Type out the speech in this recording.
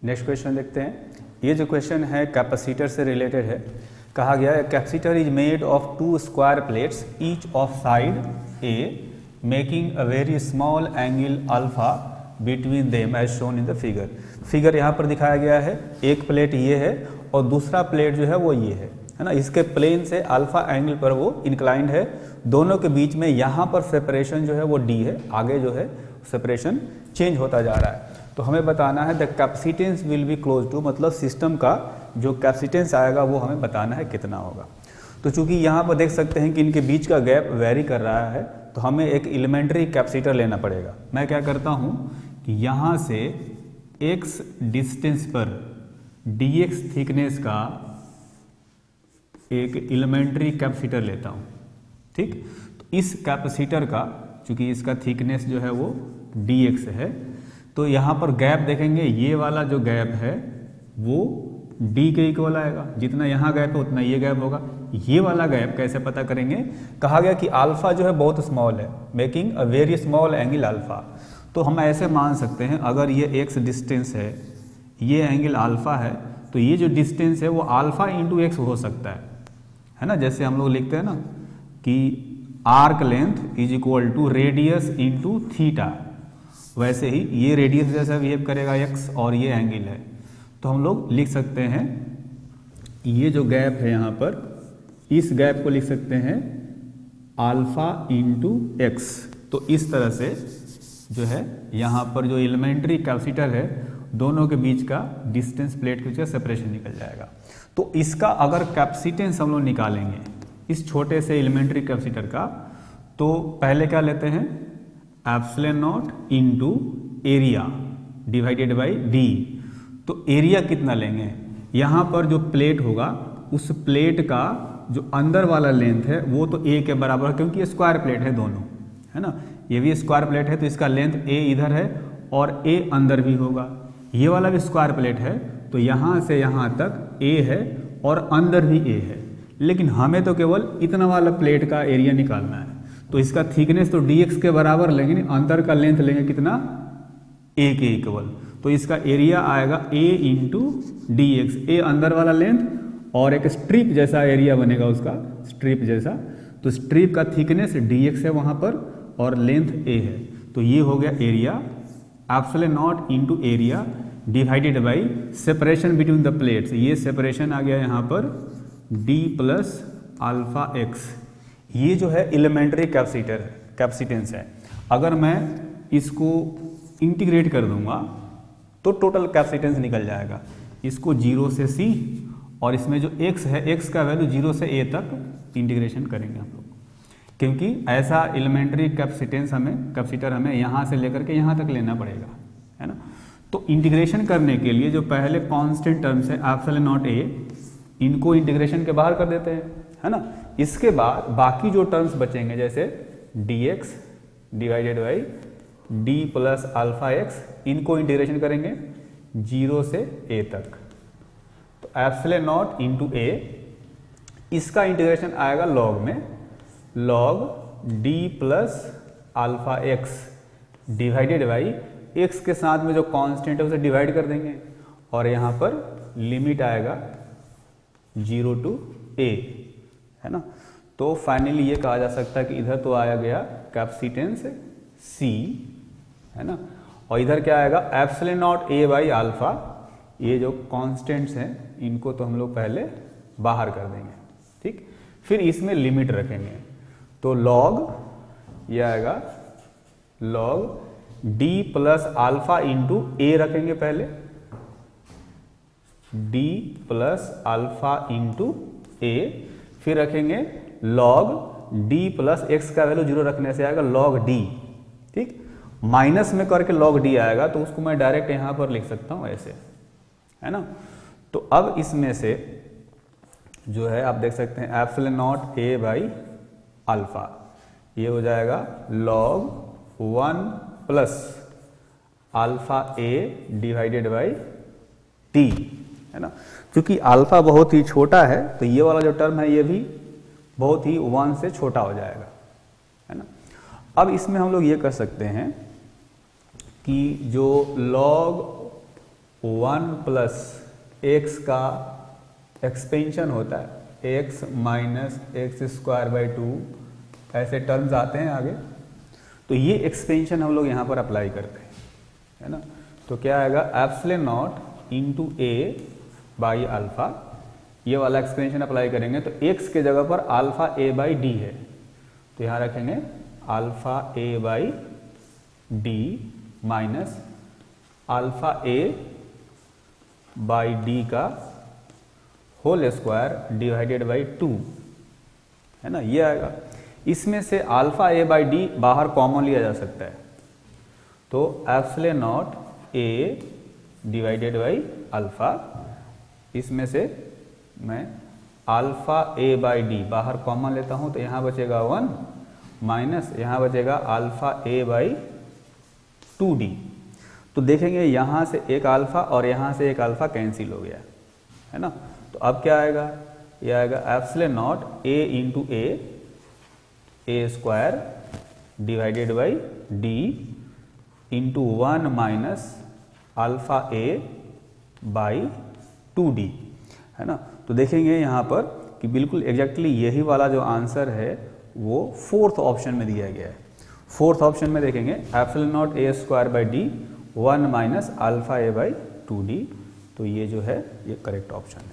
Next question देखते हैं। ये जो क्वेश्चन है कैपेसिटर से रिलेटेड है। कहा गया है capacitor is made of 2 square plates each of side a making a very small angle alpha between them as shown in the figure. Figure यहाँ पर दिखाया गया है, एक प्लेट ये है और दूसरा प्लेट जो है वो ये है ना। इसके प्लेन से अल्फा एंगल पर वो इंक्लाइंड है, दोनों के बीच में यहाँ पर सेपरेशन जो है वो डी है, आगे जो है सेपरेशन चेंज होता जा रहा है। तो हमें बताना है the capacitance will be close to, मतलब सिस्टम का जो कैपेसिटेंस आएगा वो हमें बताना है कितना होगा। तो चूंकि यहाँ पर देख सकते हैं कि इनके बीच का गैप वेरी कर रहा है, तो हमें एक एलिमेंट्री कैपेसिटर लेना पड़ेगा। मैं क्या करता हूँ कि यहाँ से x डिस्टेंस पर dx थिकनेस का एक एलिमेंट्री कैपेसिटर लेता हूँ, ठीक। तो इस कैपेसिटर का चूंकि इसका थिकनेस जो है वो dx है, तो यहाँ पर गैप देखेंगे, ये वाला जो गैप है वो d के इक्वल आएगा, जितना यहाँ गैप है उतना ये गैप होगा। ये वाला गैप कैसे पता करेंगे? कहा गया कि अल्फा जो है बहुत स्मॉल है, making a very small angle alpha. तो हम ऐसे मान सकते हैं अगर ये x डिस्टेंस है, ये एंगल अल्फा है, तो ये जो डिस्टेंस है वो अल्फा इंटू एक्स हो सकता है ना। जैसे हम लोग लिखते हैं ना कि arc length is equal to radius into theta, वैसे ही ये रेडियस जैसा बिहेव करेगा x और ये एंगल है। तो हम लोग लिख सकते हैं ये जो गैप है यहाँ पर, इस गैप को लिख सकते हैं अल्फा इंटू एक्स। तो इस तरह से जो है यहाँ पर जो एलिमेंट्री कैपेसिटर है दोनों के बीच का डिस्टेंस प्लेट के बीच का सेपरेशन निकल जाएगा। तो इसका अगर कैपेसिटेंस हम लोग निकालेंगे इस छोटे से एलिमेंट्री कैपेसिटर का, तो पहले क्या लेते हैं epsilon naught into area divided by d. तो एरिया कितना लेंगे? यहाँ पर जो प्लेट होगा उस प्लेट का जो अंदर वाला लेंथ है वो तो ए के बराबर है, क्योंकि ये स्क्वायर प्लेट है दोनों, है ना। ये भी स्क्वायर प्लेट है तो इसका लेंथ ए इधर है और ए अंदर भी होगा। ये वाला भी स्क्वायर प्लेट है तो यहाँ से यहाँ तक ए है और अंदर भी ए है, लेकिन हमें तो केवल इतना वाला प्लेट का एरिया निकालना है। तो इसका थिकनेस तो dx के बराबर लेंगे, अंदर का लेंथ लेंगे कितना, a के इक्वल। तो इसका एरिया आएगा a into d x, a अंदर वाला लेंथ और एक स्ट्रिप जैसा एरिया बनेगा उसका, स्ट्रिप जैसा। तो स्ट्रिप का थिकनेस dx है वहाँ पर और लेंथ a है, तो ये हो गया area epsilon naught into area divided by separation between the plates. ये सेपरेशन आ गया यहाँ पर d प्लस अल्फा एक्स। ये जो है एलिमेंट्री कैपेसिटेंस है। अगर मैं इसको इंटीग्रेट कर दूंगा तो टोटल कैपेसिटेंस निकल जाएगा। इसको 0 से c और इसमें जो x है, x का वैल्यू 0 से a तक इंटीग्रेशन करेंगे हम लोग, क्योंकि ऐसा एलिमेंट्री कैपेसिटर हमें यहाँ से लेकर के यहाँ तक लेना पड़ेगा, है ना। तो इंटीग्रेशन करने के लिए जो पहले कांस्टेंट टर्म्स है एप्सिलॉन नॉट a, इनको इंटीग्रेशन के बाहर कर देते हैं, है ना। इसके बाद बाकी जो टर्म्स बचेंगे जैसे dx divided by d plus alpha x, इनको इंटीग्रेशन करेंगे 0 से a तक। तो एप्सिलॉन नॉट इंटू a, इसका इंटीग्रेशन आएगा लॉग में, log d plus alpha x divided by x के साथ में जो कांस्टेंट है उसे डिवाइड कर देंगे और यहाँ पर लिमिट आएगा 0 टू a, है ना। तो फाइनली ये कहा जा सकता है कि इधर तो आया गया कैपेसिटेंस c, है ना, और इधर क्या आएगा epsilon naught a by alpha. ये जो कांस्टेंट्स हैं इनको तो हम लोग पहले बाहर कर देंगे, ठीक। फिर इसमें लिमिट रखेंगे तो लॉग ये आएगा log d plus alpha into a रखेंगे पहले, d plus alpha into a, फिर रखेंगे log d प्लस x का वैल्यू 0 रखने से आएगा log d, ठीक। माइनस में करके log d आएगा तो उसको मैं डायरेक्ट यहाँ पर लिख सकता हूँ ऐसे, है ना। तो अब इसमें से जो है आप देख सकते हैं epsilon naught a by alpha, ये हो जाएगा log 1 plus alpha a divided by t, है ना। क्योंकि अल्फा बहुत ही छोटा है तो ये वाला जो टर्म है ये भी बहुत ही 1 से छोटा हो जाएगा, है ना। अब इसमें हम लोग ये कर सकते हैं कि जो log 1 प्लस एक्स का एक्सपेंशन होता है x minus x square by 2, ऐसे टर्म्स आते हैं आगे। तो ये एक्सपेंशन हम लोग यहाँ पर अप्लाई करते हैं, है ना। तो क्या आएगा, epsilon naught into a by alpha, ये वाला एक्सपेंशन अप्लाई करेंगे तो x के जगह पर अल्फा ए बाई डी है, तो यहाँ रखेंगे alpha a by d minus alpha a by d का होल स्क्वायर डिवाइडेड बाई 2, है ना, ये आएगा। इसमें से अल्फा ए बाई डी बाहर कॉमन लिया जा सकता है, तो epsilon naught a divided by alpha, इसमें से मैं अल्फा ए बाई डी बाहर कॉमन लेता हूं तो यहाँ बचेगा 1 माइनस यहाँ बचेगा अल्फा ए बाई 2d। तो देखेंगे यहाँ से एक अल्फा और यहाँ से एक अल्फा कैंसिल हो गया, है ना। तो अब क्या आएगा, यह आएगा epsilon naught a into a square divided by d into 1 minus alpha a by 2d, है ना। तो देखेंगे यहाँ पर कि बिल्कुल एग्जैक्टली यही वाला जो आंसर है वो 4th ऑप्शन में दिया गया है। 4th ऑप्शन में देखेंगे epsilon naught a square by d 1 minus alpha a by 2d, तो ये जो है ये करेक्ट ऑप्शन है।